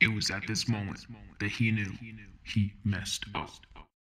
It was at this moment that he knew he messed up.